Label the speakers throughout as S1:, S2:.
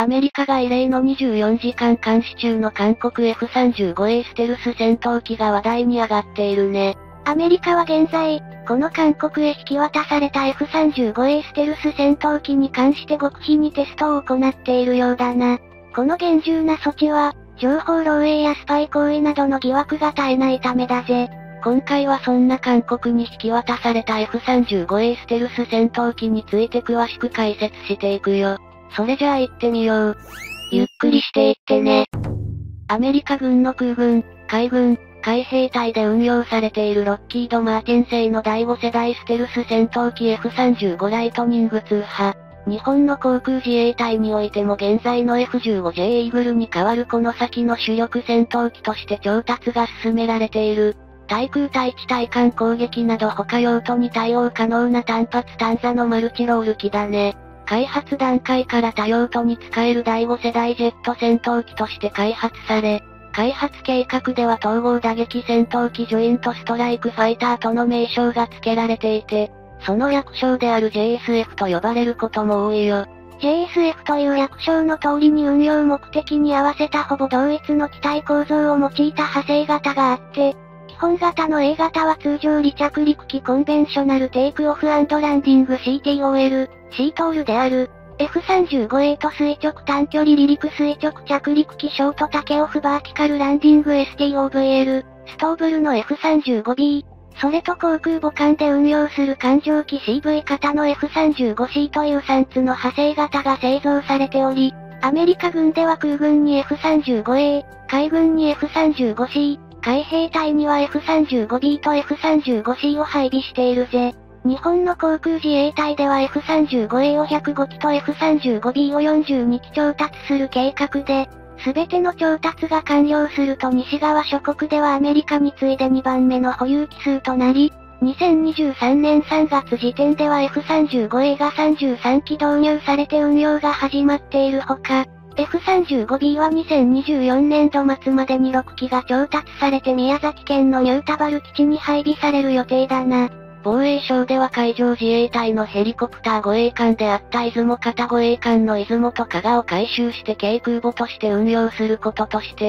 S1: アメリカが異例の24時間監視中の韓国 F-35A ステルス戦闘機が話題に上がっているね。
S2: アメリカは現在、この韓国へ引き渡された F-35A ステルス戦闘機に関して極秘にテストを行っているようだな。この厳重な措置は、情報漏洩やスパイ行為などの疑惑が絶えないためだぜ。
S1: 今回はそんな韓国に引き渡された F-35A ステルス戦闘機について詳しく解説していくよ。それじゃあ行ってみよう。
S2: ゆっくりしていってね。
S1: アメリカ軍の空軍、海軍、海兵隊で運用されているロッキード・マーティン製の第5世代ステルス戦闘機 F-35 ライトニング2派。日本の航空自衛隊においても現在の F-15J イーグルに代わるこの先の主力戦闘機として調達が進められている。対空対地対艦攻撃など他用途に対応可能な単発単座のマルチロール機だね。開発段階から多用途に使える第5世代ジェット戦闘機として開発され、開発計画では統合打撃戦闘機ジョイントストライクファイターとの名称が付けられていて、その略称である JSF と呼ばれることも多いよ。
S2: JSF という略称の通りに運用目的に合わせたほぼ同一の機体構造を用いた派生型があって、基本型の A 型は通常離着陸機コンベンショナルテイクオフ&ランディング CTOL、CTOL である。F-35A と垂直短距離離陸垂直着陸機ショートタケオフバーティカルランディング STOVL、ストーブルの F-35B、それと航空母艦で運用する艦上機 CV 型の F-35C という3つの派生型が製造されており、アメリカ軍では空軍に F-35A、海軍に F-35C、海兵隊には F-35B と F-35C を配備しているぜ。日本の航空自衛隊では F-35A を105機と F-35B を42機調達する計画で、すべての調達が完了すると西側諸国ではアメリカに次いで2番目の保有機数となり、2023年3月時点では F-35A が33機導入されて運用が始まっているほか、F-35B は2024年度末までに6機が調達されて宮崎県のニュータバル基地に配備される予定だな。
S1: 防衛省では海上自衛隊のヘリコプター護衛艦であった出雲型護衛艦の出雲と加賀を改修して軽空母として運用することとして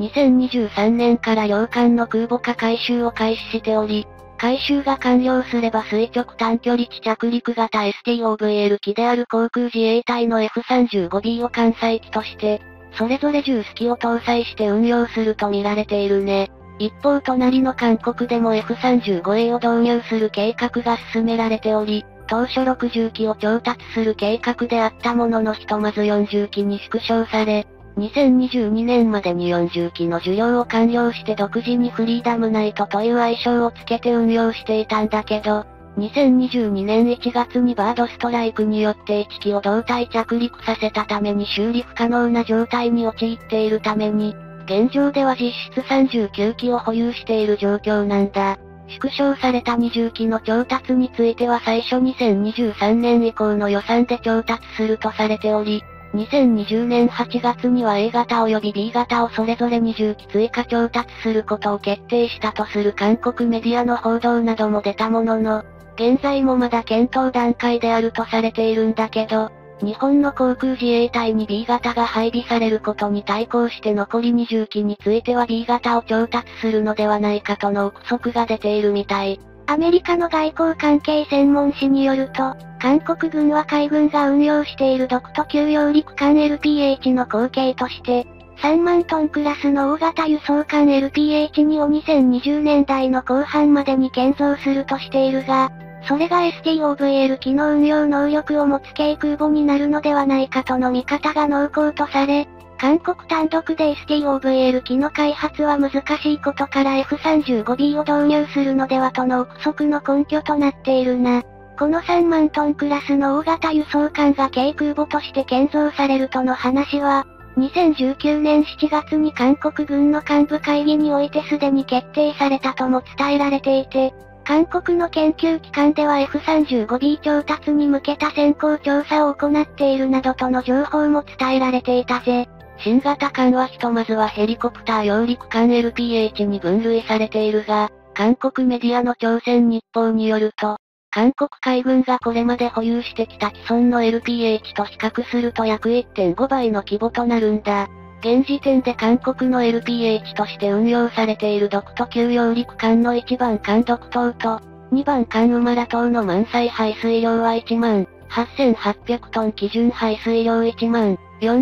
S1: 、2023年から両艦の空母化改修を開始しており、改修が完了すれば垂直短距離地着陸型 STOVL 機である航空自衛隊の F-35B を艦載機として、それぞれ10機を搭載して運用すると見られているね。一方隣の韓国でも F-35A を導入する計画が進められており、当初60機を調達する計画であったもののひとまず40機に縮小され、2022年までに40機の受領を完了して独自にフリーダムナイトという愛称をつけて運用していたんだけど、2022年1月にバードストライクによって1機を胴体着陸させたために修理不可能な状態に陥っているために、現状では実質39機を保有している状況なんだ。縮小された20機の調達については最初2023年以降の予算で調達するとされており、2020年8月には A 型及び B 型をそれぞれ20機追加調達することを決定したとする韓国メディアの報道なども出たものの、現在もまだ検討段階であるとされているんだけど、日本の航空自衛隊に B 型が配備されることに対抗して残り20機については B 型を調達するのではないかとの憶測が出ているみたい。
S2: アメリカの外交関係専門誌によると、韓国軍は海軍が運用している独都級揚陸艦 LPH の後継として、3万トンクラスの大型輸送艦 LPH2 を2020年代の後半までに建造するとしているが、それが STOVL 機の運用能力を持つ軽空母になるのではないかとの見方が濃厚とされ、韓国単独で STOVL 機の開発は難しいことから F-35B を導入するのではとの憶測の根拠となっているな。この3万トンクラスの大型輸送艦が軽空母として建造されるとの話は、2019年7月に韓国軍の幹部会議においてすでに決定されたとも伝えられていて、韓国の研究機関では F-35B 調達に向けた先行調査を行っているなどとの情報も伝えられていたぜ。
S1: 新型艦はひとまずはヘリコプター揚陸艦 LPH に分類されているが、韓国メディアの朝鮮日報によると、 韓国海軍がこれまで保有してきた既存の LPH と比較すると約 1.5 倍の規模となるんだ。現時点で韓国の LPH として運用されている独都級揚陸艦の1番艦独島と、2番艦ウマラ島の満載排水量は1万8800トン基準排水量1万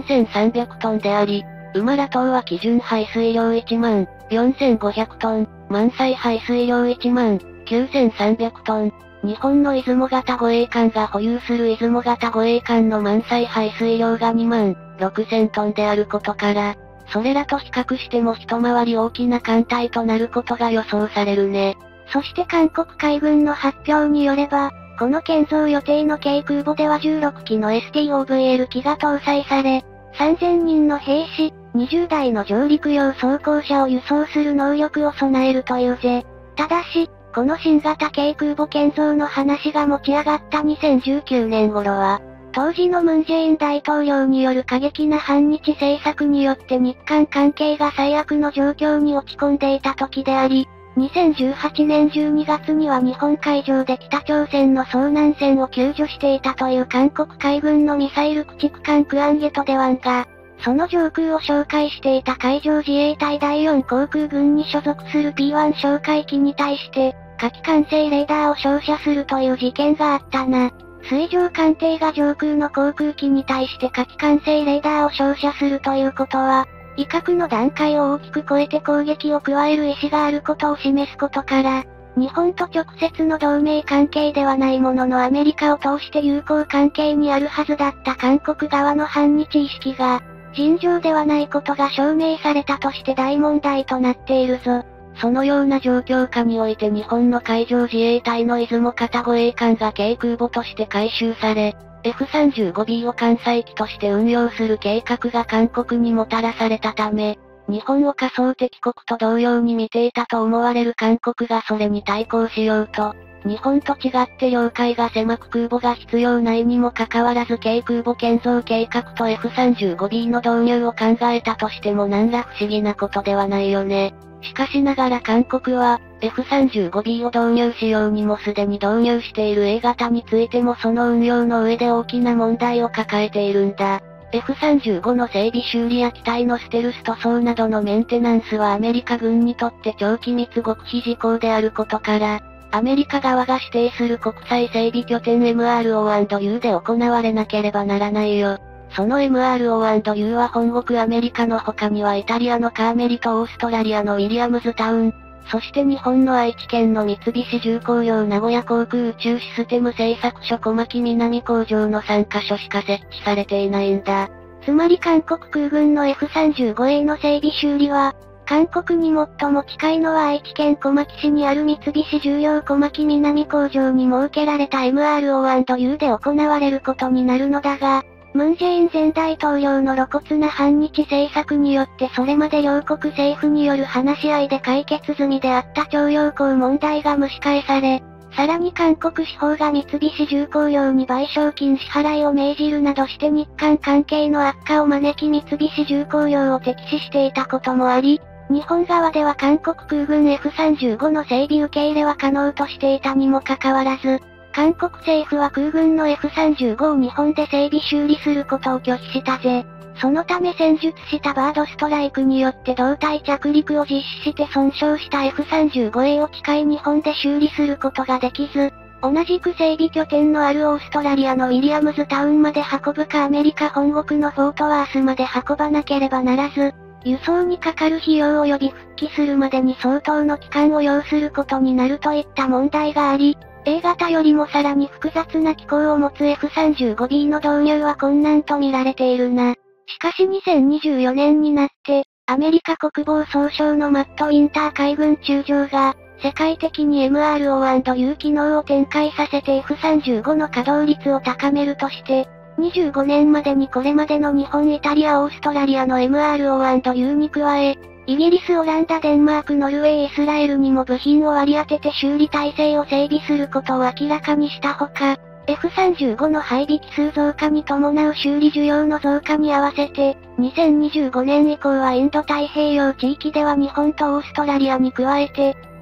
S1: 4300トンであり、ウマラ島は基準排水量1万4500トン、満載排水量1万9300トン。日本の出雲型護衛艦が保有する出雲型護衛艦の満載排水量が2万6000トンであることから、それらと比較しても一回り大きな艦隊となることが予想されるね。
S2: そして韓国海軍の発表によれば、この建造予定の軽空母では16機の STOVL 機が搭載され、3000人の兵士、20台の上陸用装甲車を輸送する能力を備えるというぜ。ただし、この新型軽空母建造の話が持ち上がった2019年頃は、当時のムン・ジェイン大統領による過激な反日政策によって日韓関係が最悪の状況に落ち込んでいた時であり、2018年12月には日本海上で北朝鮮の遭難船を救助していたという韓国海軍のミサイル駆逐艦クアンゲトデワンが、その上空を哨戒していた海上自衛隊第4航空軍に所属する P1 哨戒機に対して、火器管制レーダーを照射するという事件があったな。水上艦艇が上空の航空機に対して火器管制レーダーを照射するということは、威嚇の段階を大きく超えて攻撃を加える意思があることを示すことから、日本と直接の同盟関係ではないもののアメリカを通して友好関係にあるはずだった韓国側の反日意識が、尋常ではないことが証明されたとして大問題となっているぞ。
S1: そのような状況下において日本の海上自衛隊の出雲型護衛艦が軽空母として改修され、F35B を艦載機として運用する計画が韓国にもたらされたため、日本を仮想敵国と同様に見ていたと思われる韓国がそれに対抗しようと、日本と違って領海が狭く空母が必要ないにもかかわらず軽空母建造計画と F35B の導入を考えたとしても何ら不思議なことではないよね。しかしながら韓国は、F35B を導入しようにもすでに導入している A 型についてもその運用の上で大きな問題を抱えているんだ。F35 の整備修理や機体のステルス塗装などのメンテナンスはアメリカ軍にとって超機密極秘事項であることから、アメリカ側が指定する国際整備拠点 MRO&U で行われなければならないよ。その MRO&U は本国アメリカの他にはイタリアのカーメリとオーストラリアのウィリアムズタウン、そして日本の愛知県の三菱重工業名古屋航空宇宙システム製作所小牧南工場の3カ所しか設置されていないんだ。
S2: つまり韓国空軍の F35A の整備修理は、韓国に最も近いのは愛知県小牧市にある三菱重要小牧南工場に設けられた MRO&U で行われることになるのだが、ムン・ジェイン前大統領の露骨な反日政策によってそれまで両国政府による話し合いで解決済みであった徴用工問題が蒸し返され、さらに韓国司法が三菱重工業に賠償金支払いを命じるなどして日韓関係の悪化を招き三菱重工業を敵視していたこともあり、日本側では韓国空軍 F35 の整備受け入れは可能としていたにもかかわらず、韓国政府は空軍の F35 を日本で整備修理することを拒否したぜ。そのため戦術したバードストライクによって胴体着陸を実施して損傷した F35A を近い日本で修理することができず、同じく整備拠点のあるオーストラリアのウィリアムズタウンまで運ぶかアメリカ本国のフォートワースまで運ばなければならず、輸送にかかる費用及び復帰するまでに相当の期間を要することになるといった問題があり、A 型よりもさらに複雑な機構を持つ F35B の導入は困難と見られているな。しかし2024年になって、アメリカ国防総省のマット・ウィンター海軍中将が、世界的に MRO&U 機能を展開させて F35 の稼働率を高めるとして、25年までにこれまでの日本、イタリア、オーストラリアの MRO&U に加え、イギリス、オランダ、デンマーク、ノルウェー、イスラエルにも部品を割り当てて修理体制を整備することを明らかにしたほか、F35 の配備機数増加に伴う修理需要の増加に合わせて、2025年以降はインド太平洋地域では日本とオーストラリアに加えて、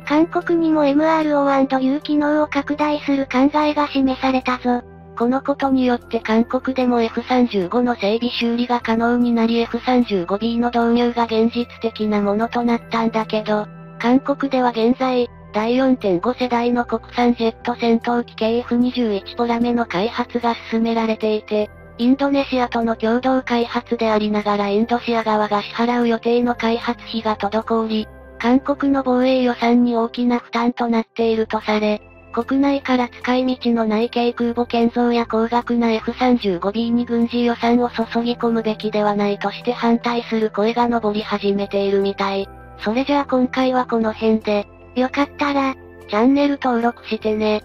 S2: 韓国にも MRO&U 機能を拡大する考えが示されたぞ。
S1: このことによって韓国でも F35 の整備修理が可能になり F35B の導入が現実的なものとなったんだけど、韓国では現在、第 4.5 世代の国産ジェット戦闘機 KF21 ポラメの開発が進められていて、インドネシアとの共同開発でありながらインドシア側が支払う予定の開発費が滞り、韓国の防衛予算に大きな負担となっているとされ、国内から使い道のない軽空母建造や高額な F35B に軍事予算を注ぎ込むべきではないとして反対する声が上り始めているみたい。それじゃあ今回はこの辺で、
S2: よかったら、
S1: チャンネル登録してね。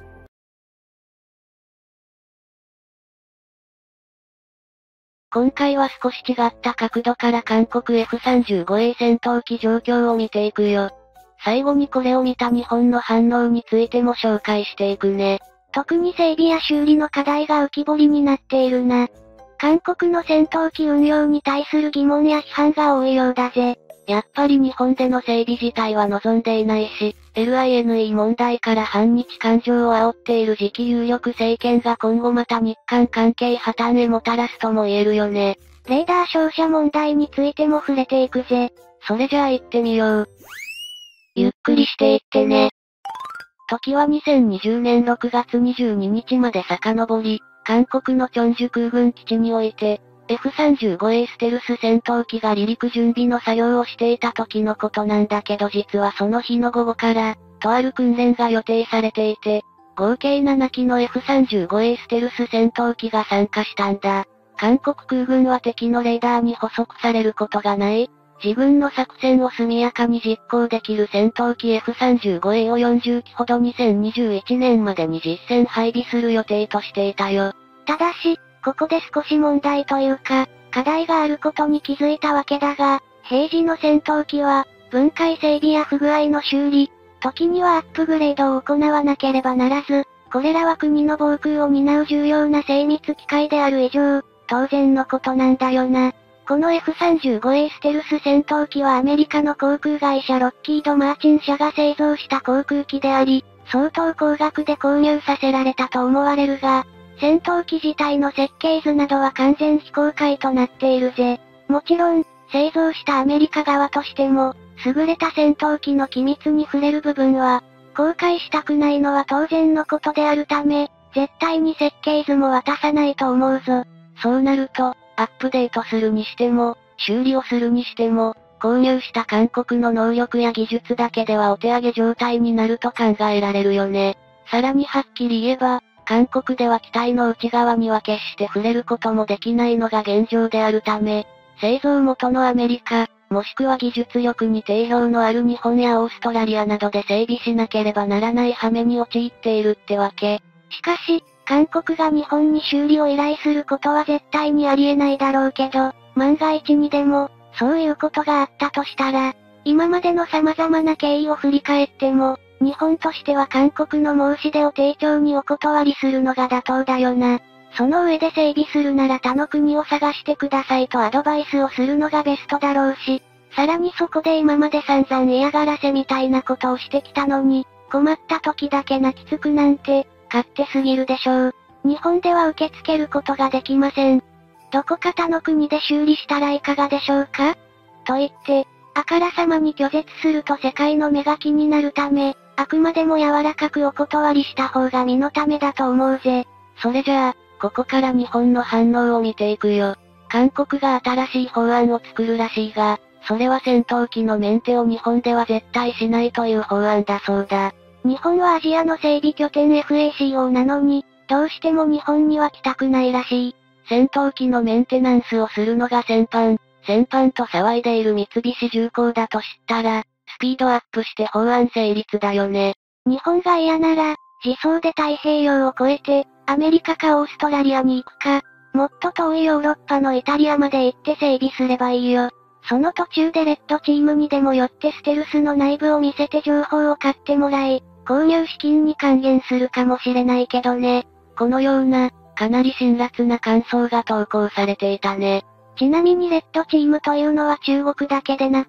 S1: 今回は少し違った角度から韓国 F35A 戦闘機状況を見ていくよ。最後にこれを見た日本の反応についても紹介していくね。
S2: 特に整備や修理の課題が浮き彫りになっているな。韓国の戦闘機運用に対する疑問や批判が多いようだぜ。
S1: やっぱり日本での整備自体は望んでいないし、LINE 問題から反日感情を煽っている次期有力政権が今後また日韓関係破綻へもたらすとも言えるよね。
S2: レーダー照射問題についても触れていくぜ。
S1: それじゃあ行ってみよう。ゆっくりしていってね。時は2020年6月22日まで遡り、韓国のチョンジュ空軍基地において、F35A ステルス戦闘機が離陸準備の作業をしていた時のことなんだけど実はその日の午後から、とある訓練が予定されていて、合計7機の F35A ステルス戦闘機が参加したんだ。韓国空軍は敵のレーダーに捕捉されることがない、自分の作戦を速やかに実行できる戦闘機 F35A を40機ほど2021年までに実戦配備する予定としていたよ。
S2: ただし、ここで少し問題というか、課題があることに気づいたわけだが、平時の戦闘機は、分解整備や不具合の修理、時にはアップグレードを行わなければならず、これらは国の防空を担う重要な精密機械である以上、当然のことなんだよな。この F35A ステルス戦闘機はアメリカの航空会社ロッキード・マーチン社が製造した航空機であり、相当高額で購入させられたと思われるが、戦闘機自体の設計図などは完全非公開となっているぜ。もちろん、製造したアメリカ側としても、優れた戦闘機の機密に触れる部分は、公開したくないのは当然のことであるため、絶対に設計図も渡さないと思うぞ。
S1: そうなると、アップデートするにしても、修理をするにしても、購入した韓国の能力や技術だけではお手上げ状態になると考えられるよね。さらにはっきり言えば、韓国では機体の内側には決して触れることもできないのが現状であるため、製造元のアメリカ、もしくは技術力に定評のある日本やオーストラリアなどで整備しなければならない羽目に陥っているってわけ。
S2: しかし、韓国が日本に修理を依頼することは絶対にありえないだろうけど、万が一にでも、そういうことがあったとしたら、今までの様々な経緯を振り返っても、日本としては韓国の申し出を丁重にお断りするのが妥当だよな。その上で整備するなら他の国を探してくださいとアドバイスをするのがベストだろうし、さらにそこで今まで散々嫌がらせみたいなことをしてきたのに、困った時だけ泣きつくなんて、勝手すぎるでしょう。日本では受け付けることができません。どこか他の国で修理したらいかがでしょうかと言って、あからさまに拒絶すると世界の目が気になるため、あくまでも柔らかくお断りした方が身のためだと思うぜ。
S1: それじゃあ、ここから日本の反応を見ていくよ。韓国が新しい法案を作るらしいが、それは戦闘機のメンテを日本では絶対しないという法案だそうだ。
S2: 日本はアジアの整備拠点 FACO なのに、どうしても日本には来たくないらしい。
S1: 戦闘機のメンテナンスをするのが先般と騒いでいる三菱重工だと知ったら、スピードアップして法案成立だよね。
S2: 日本が嫌なら、自走で太平洋を越えて、アメリカかオーストラリアに行くか、もっと遠いヨーロッパのイタリアまで行って整備すればいいよ。その途中でレッドチームにでも寄ってステルスの内部を見せて情報を買ってもらい、購入資金に還元するかもしれないけどね。
S1: このような、かなり辛辣な感想が投稿されていたね。
S2: ちなみにレッドチームというのは中国だけでなく、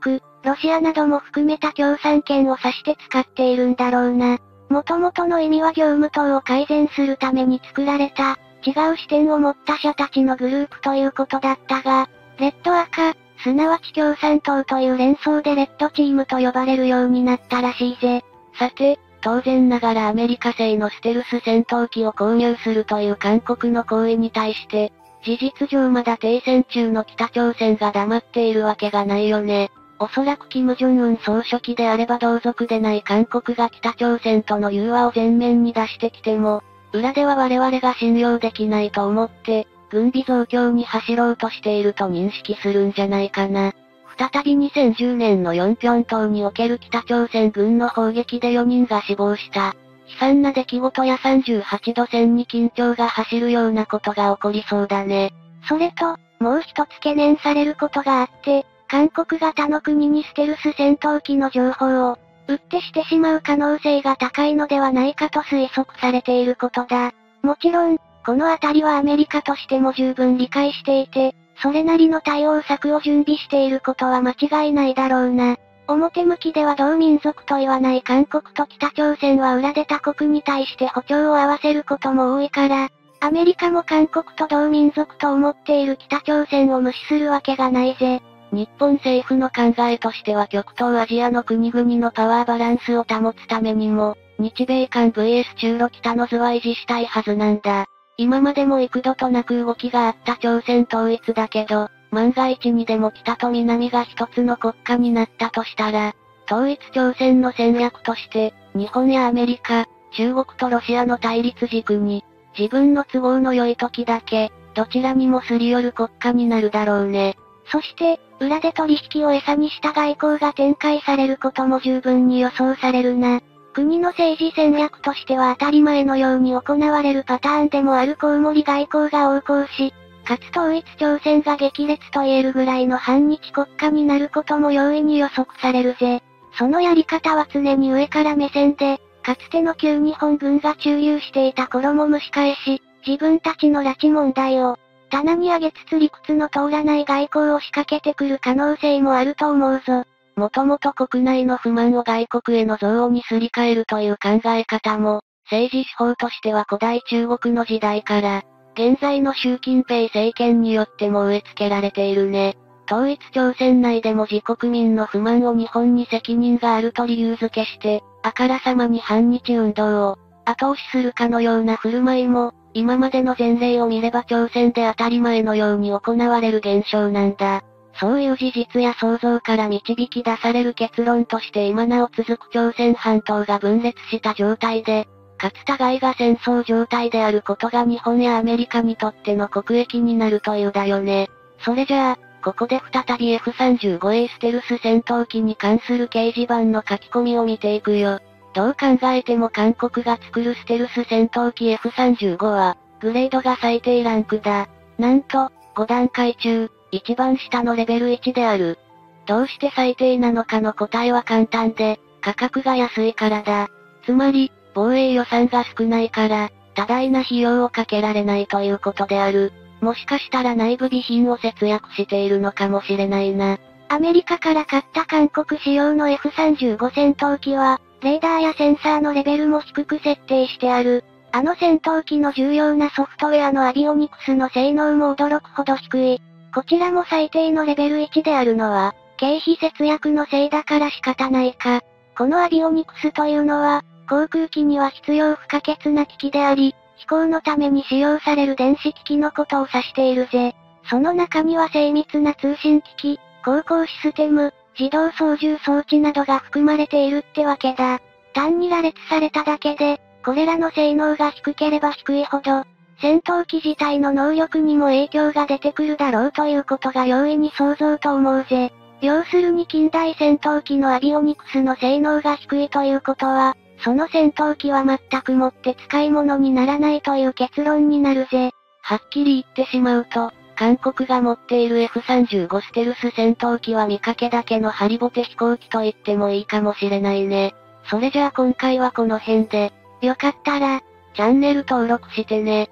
S2: ロシアなども含めた共産圏を指して使っているんだろうな。元々の意味は業務等を改善するために作られた、違う視点を持った者たちのグループということだったが、レッド赤、すなわち共産党という連想でレッドチームと呼ばれるようになったらしいぜ。
S1: さて、当然ながらアメリカ製のステルス戦闘機を購入するという韓国の行為に対して、事実上まだ停戦中の北朝鮮が黙っているわけがないよね。おそらく金正恩総書記であれば同族でない韓国が北朝鮮との融和を前面に出してきても、裏では我々が信用できないと思って、軍備増強に走ろうとしていると認識するんじゃないかな。再び2010年のヨンピョン島における北朝鮮軍の砲撃で4人が死亡した。悲惨な出来事や38度線に緊張が走るようなことが起こりそうだね。
S2: それと、もう一つ懸念されることがあって、韓国が他の国にステルス戦闘機の情報を、売ってしてしまう可能性が高いのではないかと推測されていることだ。もちろん、このあたりはアメリカとしても十分理解していて、それなりの対応策を準備していることは間違いないだろうな。表向きでは同民族と言わない韓国と北朝鮮は裏で他国に対して歩調を合わせることも多いから、アメリカも韓国と同民族と思っている北朝鮮を無視するわけがないぜ。
S1: 日本政府の考えとしては極東アジアの国々のパワーバランスを保つためにも、日米韓 VS 中ロ北の図は維持したいはずなんだ。今までも幾度となく動きがあった朝鮮統一だけど、万が一にでも北と南が一つの国家になったとしたら、統一朝鮮の戦略として、日本やアメリカ、中国とロシアの対立軸に、自分の都合の良い時だけ、どちらにもすり寄る国家になるだろうね。
S2: そして、裏で取引を餌にした外交が展開されることも十分に予想されるな。国の政治戦略としては当たり前のように行われるパターンでもあるコウモリ外交が横行し、かつ統一朝鮮が激烈と言えるぐらいの反日国家になることも容易に予測されるぜ。そのやり方は常に上から目線で、かつての旧日本軍が駐留していた頃も蒸し返し、自分たちの拉致問題を、棚に上げつつ理屈の通らない外交を仕掛けてくる可能性もあると思うぞ。
S1: もともと国内の不満を外国への憎悪にすり替えるという考え方も、政治手法としては古代中国の時代から、現在の習近平政権によっても植え付けられているね。統一朝鮮内でも自国民の不満を日本に責任があると理由付けして、あからさまに反日運動を後押しするかのような振る舞いも、今までの前例を見れば朝鮮で当たり前のように行われる現象なんだ。そういう事実や想像から導き出される結論として今なお続く朝鮮半島が分裂した状態で、かつ互いが戦争状態であることが日本やアメリカにとっての国益になるというだよね。それじゃあ、ここで再び F35A ステルス戦闘機に関する掲示板の書き込みを見ていくよ。どう考えても韓国が作るステルス戦闘機 F35 は、グレードが最低ランクだ。なんと、5段階中、一番下のレベル1である。どうして最低なのかの答えは簡単で、価格が安いからだ。つまり、防衛予算が少ないから、多大な費用をかけられないということである。もしかしたら内部備品を節約しているのかもしれないな。
S2: アメリカから買った韓国仕様の F35 戦闘機は、レーダーやセンサーのレベルも低く設定してある。あの戦闘機の重要なソフトウェアのアビオニクスの性能も驚くほど低い。こちらも最低のレベル1であるのは、経費節約のせいだから仕方ないか。このアビオニクスというのは、航空機には必要不可欠な機器であり、飛行のために使用される電子機器のことを指しているぜ。その中には精密な通信機器、航行システム、自動操縦装置などが含まれているってわけだ。単に羅列されただけで、これらの性能が低ければ低いほど、戦闘機自体の能力にも影響が出てくるだろうということが容易に想像と思うぜ。要するに近代戦闘機のアビオニクスの性能が低いということは、その戦闘機は全くもって使い物にならないという結論になるぜ。
S1: はっきり言ってしまうと、韓国が持っている F35 ステルス戦闘機は見かけだけのハリボテ飛行機と言ってもいいかもしれないね。それじゃあ今回はこの辺で、
S2: よかったら、
S1: チャンネル登録してね。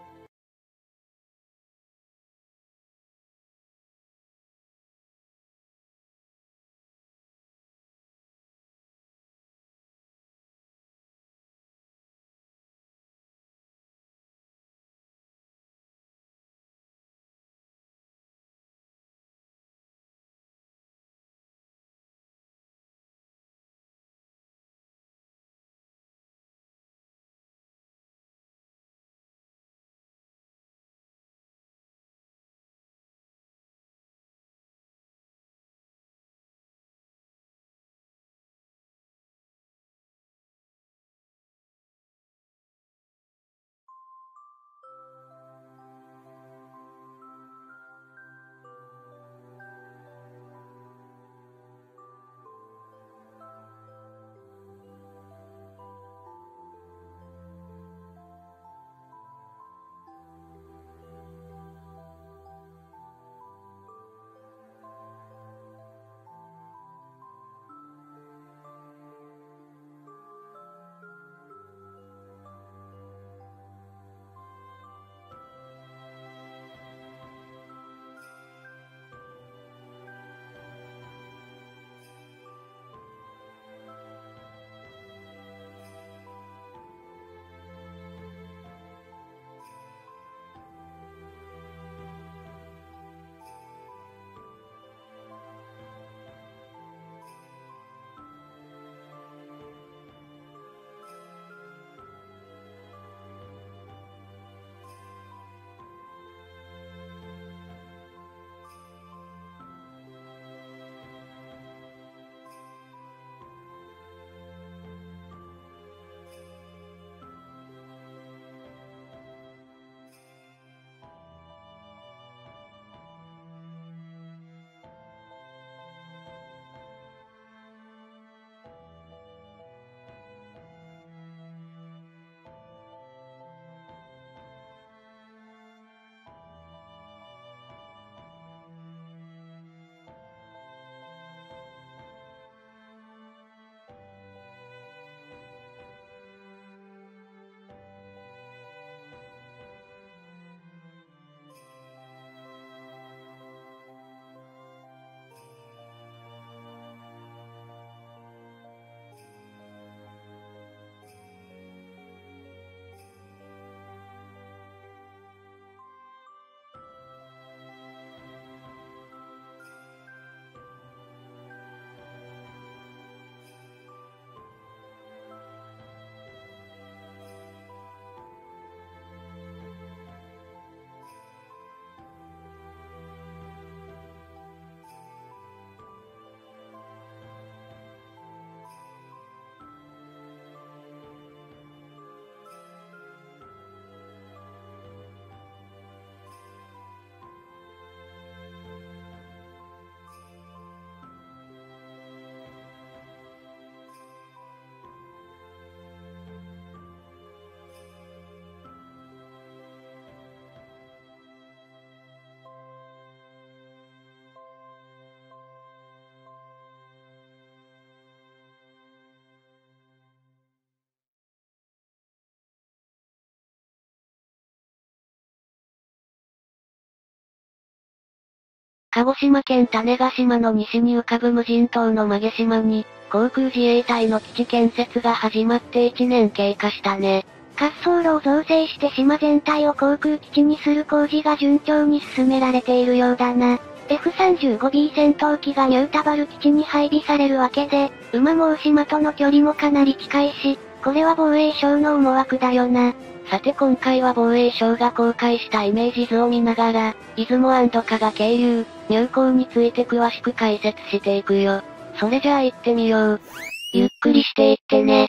S1: 鹿児島県種子島の西に浮かぶ無人島の馬毛島に、航空自衛隊の基地建設が始まって1年経過したね。
S2: 滑走路を造成して島全体を航空基地にする工事が順調に進められているようだな。F-35B 戦闘機がニュータバル基地に配備されるわけで、馬毛島との距離もかなり近いし、これは防衛省の思惑だよな。
S1: さて今回は防衛省が公開したイメージ図を見ながら、出雲&加賀経由、入港について詳しく解説していくよ。それじゃあ行ってみよう。
S2: ゆっくりしていってね。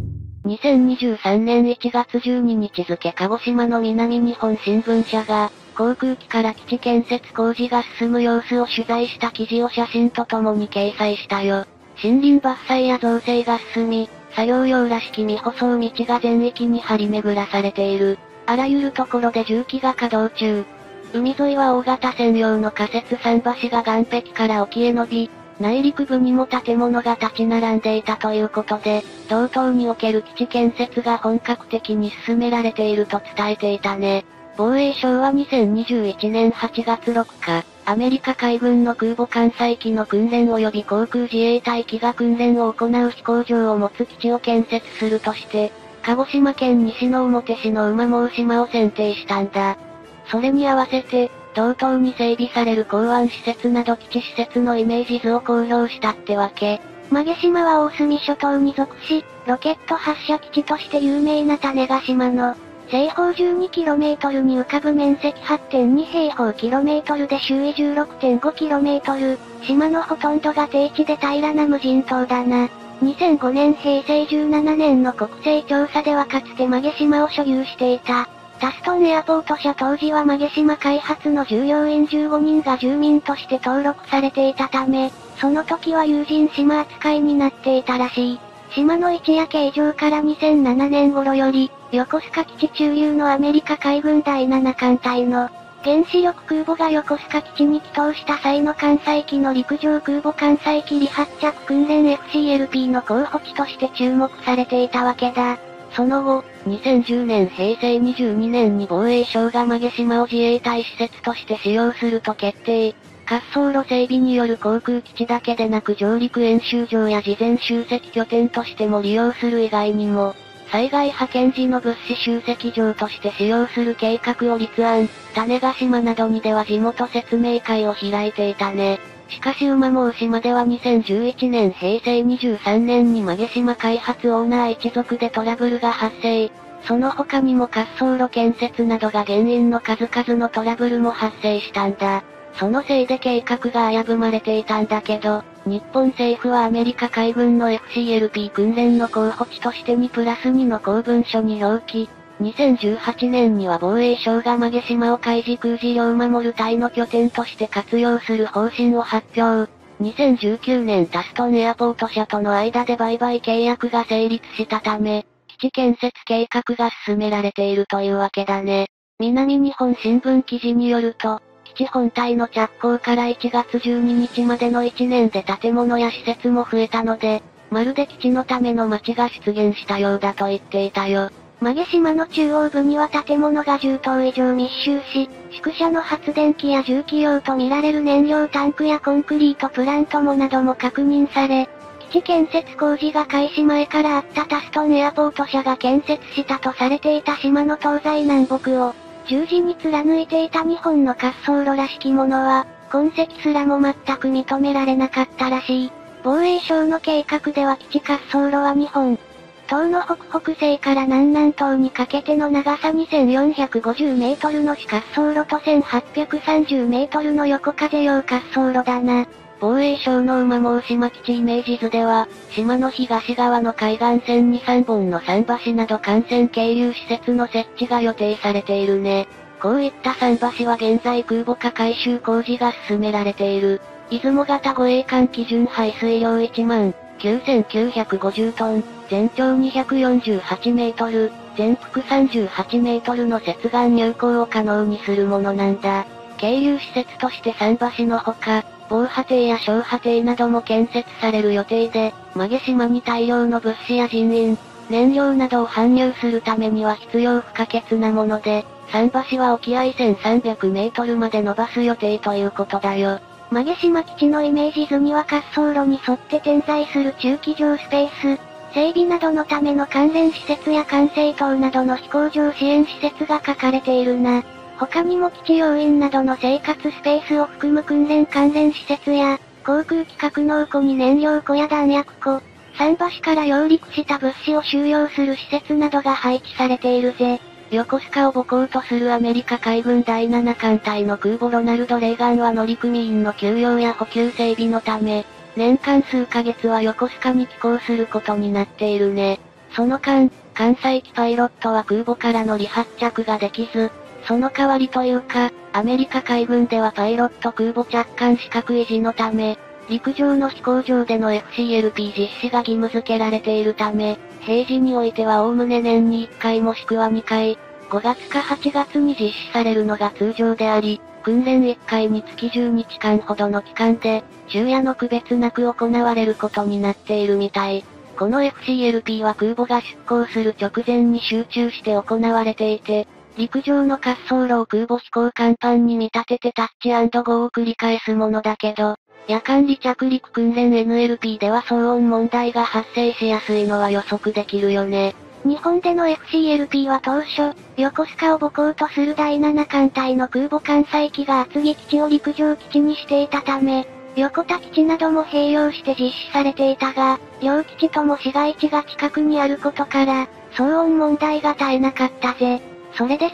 S1: 2023年1月12日付鹿児島の南日本新聞社が、航空機から基地建設工事が進む様子を取材した記事を写真とともに掲載したよ。森林伐採や造成が進み、作業用らしき未舗装道が全域に張り巡らされている。あらゆるところで重機が稼働中。海沿いは大型専用の仮設桟橋が岸壁から沖へ伸び、内陸部にも建物が立ち並んでいたということで、同島における基地建設が本格的に進められていると伝えていたね。防衛省は2021年8月6日、アメリカ海軍の空母艦載機の訓練及び航空自衛隊機が訓練を行う飛行場を持つ基地を建設するとして、鹿児島県西之表市の馬毛島を選定したんだ。それに合わせて、同島に整備される港湾施設など基地施設のイメージ図を公表したってわけ。
S2: 馬毛島は大隅諸島に属し、ロケット発射基地として有名な種子島の、西方 12km に浮かぶ面積 8.2 平方キロメートルで周囲 16.5km、島のほとんどが低地で平らな無人島だな。2005年平成17年の国勢調査ではかつて馬毛島を所有していた。タストンエアポート社当時は馬毛島開発の従業員15人が住民として登録されていたため、その時は有人島扱いになっていたらしい。島の位置や形状から2007年頃より、横須賀基地駐留のアメリカ海軍第7艦隊の原子力空母が横須賀基地に帰投した際の艦載機の陸上空母艦載機離発着訓練 FCLP の候補地として注目されていたわけだ。
S1: その後、2010年平成22年に防衛省が馬毛島を自衛隊施設として使用すると決定。滑走路整備による航空基地だけでなく上陸演習場や事前集積拠点としても利用する以外にも、災害派遣時の物資集積場として使用する計画を立案、種子島などにでは地元説明会を開いていたね。しかし馬毛島では2011年平成23年に馬毛島開発オーナー一族でトラブルが発生。その他にも滑走路建設などが原因の数々のトラブルも発生したんだ。そのせいで計画が危ぶまれていたんだけど、日本政府はアメリカ海軍の FCLP 訓練の候補地として2+2の公文書に表記。2018年には防衛省が馬毛島を海事空事業守る隊の拠点として活用する方針を発表。2019年タストンエアポート社との間で売買契約が成立したため、基地建設計画が進められているというわけだね。南日本新聞記事によると、基地本体の着工から1月12日までの1年で建物や施設も増えたので、まるで基地のための街が出現したようだと言っていたよ。
S2: 馬毛島の中央部には建物が10棟以上密集し、宿舎の発電機や重機用とみられる燃料タンクやコンクリートプラントもなども確認され、基地建設工事が開始前からあったタストンエアポート社が建設したとされていた島の東西南北を、十字に貫いていた日本の滑走路らしきものは、痕跡すらも全く認められなかったらしい。防衛省の計画では基地滑走路は日本島の北北西から南南東にかけての長さ2450メートルの主滑走路と1830メートルの横風用滑走路だな。
S1: 防衛省の馬毛島基地イメージ図では、島の東側の海岸線に3本の桟橋など幹線係留施設の設置が予定されているね。こういった桟橋は現在空母化改修工事が進められている。出雲型護衛艦基準排水量19950トン、全長248メートル、全幅38メートルの接岸入港を可能にするものなんだ。係留施設として桟橋のほか、防波堤や小波堤なども建設される予定で、馬毛島に大量の物資や人員、燃料などを搬入するためには必要不可欠なもので、桟橋は沖合1300メートルまで伸ばす予定ということだよ。
S2: 曲島基地のイメージ図には滑走路に沿って点在する駐機場スペース、整備などのための関連施設や管制塔などの飛行場支援施設が書かれているな。他にも基地要員などの生活スペースを含む訓練関連施設や、航空機格納庫に燃料庫や弾薬庫、桟橋から揚陸した物資を収容する施設などが配置されているぜ。
S1: 横須賀を母港とするアメリカ海軍第7艦隊の空母ロナルド・レーガンは乗組員の給養や補給整備のため、年間数ヶ月は横須賀に寄港することになっているね。その間、関西機パイロットは空母からの離発着ができず、その代わりというか、アメリカ海軍ではパイロット空母着艦資格維持のため、陸上の飛行場での FCLP 実施が義務付けられているため、平時においては概ね年に1回もしくは2回、5月か8月に実施されるのが通常であり、訓練1回につき10日間ほどの期間で、昼夜の区別なく行われることになっているみたい。この FCLP は空母が出港する直前に集中して行われていて、陸上の滑走路を空母飛行甲板に見立ててタッチ&ゴーを繰り返すものだけど、夜間離着陸訓練 NLP では騒音問題が発生しやすいのは予測できるよね。
S2: 日本での FCLP は当初、横須賀を母港とする第7艦隊の空母艦載機が厚木基地を陸上基地にしていたため、横田基地なども併用して実施されていたが、両基地とも市街地が近くにあることから、騒音問題が絶えなかったぜ。それで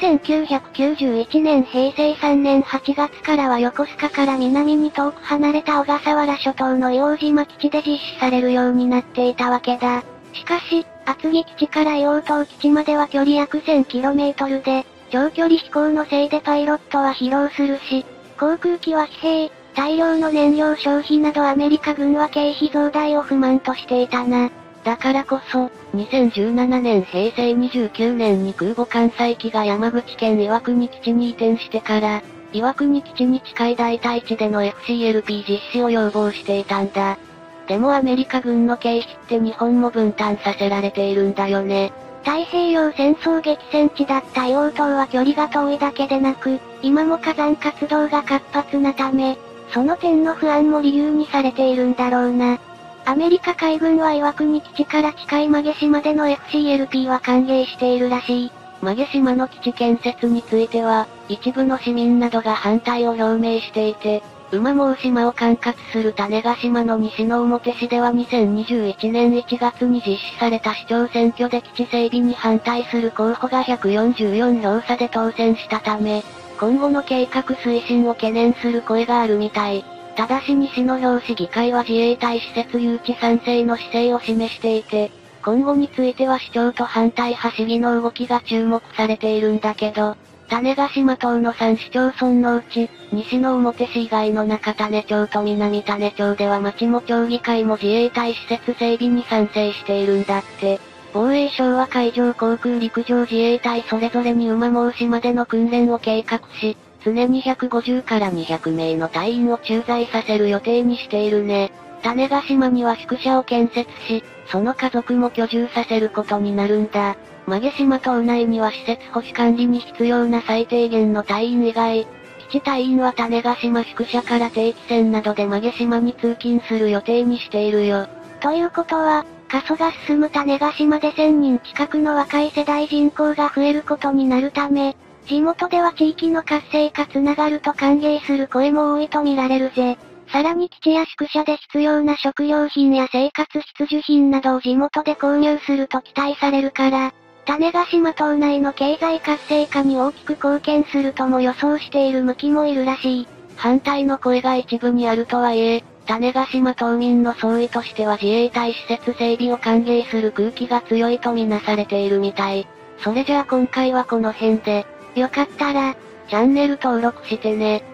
S2: 1991年平成3年8月からは横須賀から南に遠く離れた小笠原諸島の硫黄島基地で実施されるようになっていたわけだ。しかし、厚木基地から硫黄島基地までは距離約 1000km で、長距離飛行のせいでパイロットは疲労するし、航空機は疲弊、大量の燃料消費などアメリカ軍は経費増大を不満としていたな。
S1: だからこそ、2017年平成29年に空母艦載機が山口県岩国基地に移転してから、岩国基地に近い代替地での FCLP 実施を要望していたんだ。でもアメリカ軍の経費って日本も分担させられているんだよね。
S2: 太平洋戦争激戦地だった硫黄島は距離が遠いだけでなく、今も火山活動が活発なため、その点の不安も理由にされているんだろうな。アメリカ海軍は岩国基地から近い曲島での FCLP は歓迎しているらしい。
S1: 曲島の基地建設については、一部の市民などが反対を表明していて、馬毛島を管轄する種子島の西之表市では2021年1月に実施された市長選挙で基地整備に反対する候補が144票差で当選したため、今後の計画推進を懸念する声があるみたい。ただし西之表市議会は自衛隊施設誘致賛成の姿勢を示していて、今後については市長と反対派市議の動きが注目されているんだけど、種子島島の3市町村のうち、西之表市以外の中種町と南種町では町も町議会も自衛隊施設整備に賛成しているんだって。防衛省は海上航空陸上自衛隊それぞれに馬毛島での訓練を計画し、常に150から200名の隊員を駐在させる予定にしているね。種子島には宿舎を建設し、その家族も居住させることになるんだ。曲島島内には施設保守管理に必要な最低限の隊員以外、基地隊員は種子島宿舎から定期船などで曲島に通勤する予定にしているよ。
S2: ということは、過疎が進む種子島で1000人近くの若い世代人口が増えることになるため、地元では地域の活性化つながると歓迎する声も多いと見られるぜ。さらに基地や宿舎で必要な食料品や生活必需品などを地元で購入すると期待されるから、種子島島内の経済活性化に大きく貢献するとも予想している向きもいるらしい。
S1: 反対の声が一部にあるとはいえ、種子島島民の総意としては自衛隊施設整備を歓迎する空気が強いとみなされているみたい。それじゃあ今回はこの辺で、
S2: よかったら、
S1: チャンネル登録してね。